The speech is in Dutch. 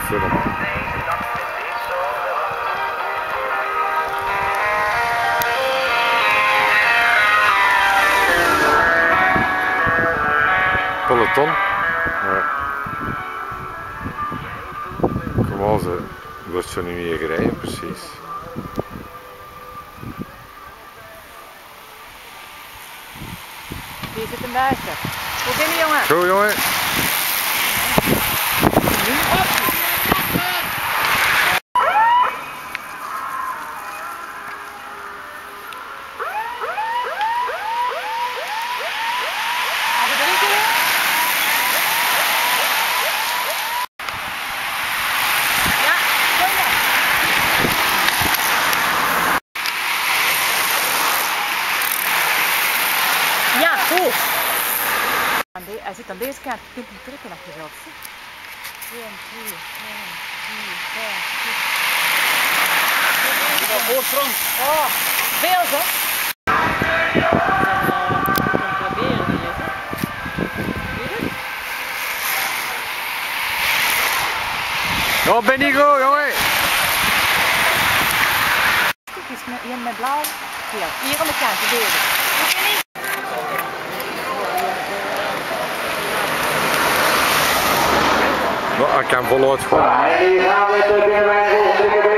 film. Peloton. Ja. Kom al, ze wordt zo niet meer gereden, precies. Hier zit een buiten. Goed binnen, jongen. Goed, jongen. Ja, goed. Hij zit aan deze kant. Je kunt hem trekken als je wilt. 1, 2, 3, 4, 5, 6. Voorsprong. Oh, veel zo. Proberen hier. Oh, Benigo, jongen. Dit is met blauw. Hier aan de kant, de deur. Nou, ik kan voluit gewoon.